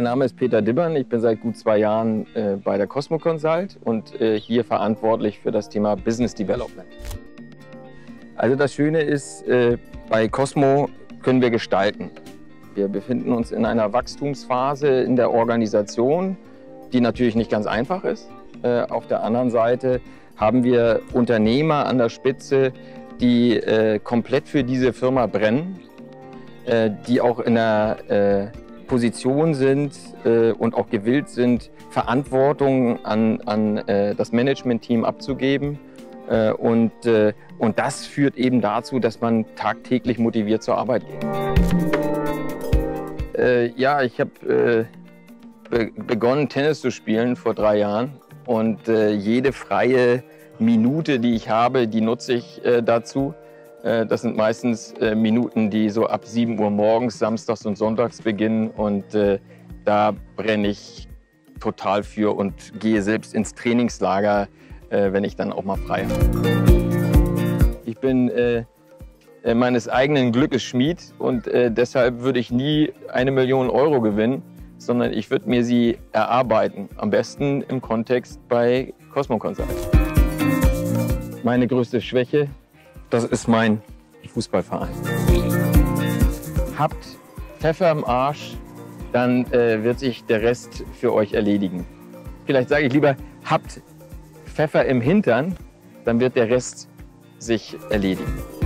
Mein Name ist Peter Dibbern. Ich bin seit gut 2 Jahren bei der Cosmo Consult und hier verantwortlich für das Thema Business Development. Also das Schöne ist, bei Cosmo können wir gestalten. Wir befinden uns in einer Wachstumsphase in der Organisation, die natürlich nicht ganz einfach ist. Auf der anderen Seite haben wir Unternehmer an der Spitze, die komplett für diese Firma brennen, die auch in der Position sind und auch gewillt sind, Verantwortung an das Management-Team abzugeben. Und das führt eben dazu, dass man tagtäglich motiviert zur Arbeit geht. Ja, ich habe begonnen, Tennis zu spielen vor 3 Jahren. Und jede freie Minute, die ich habe, die nutze ich dazu. Das sind meistens Minuten, die so ab 7 Uhr morgens, samstags und sonntags beginnen. Und da brenne ich total für und gehe selbst ins Trainingslager, wenn ich dann auch mal frei habe. Ich bin meines eigenen Glückes Schmied und deshalb würde ich nie 1 Million Euro gewinnen, sondern ich würde mir sie erarbeiten. Am besten im Kontext bei Cosmo Consult. Meine größte Schwäche, das ist mein Fußballverein. Habt Pfeffer im Arsch, dann wird sich der Rest für euch erledigen. Vielleicht sage ich lieber, habt Pfeffer im Hintern, dann wird der Rest sich erledigen.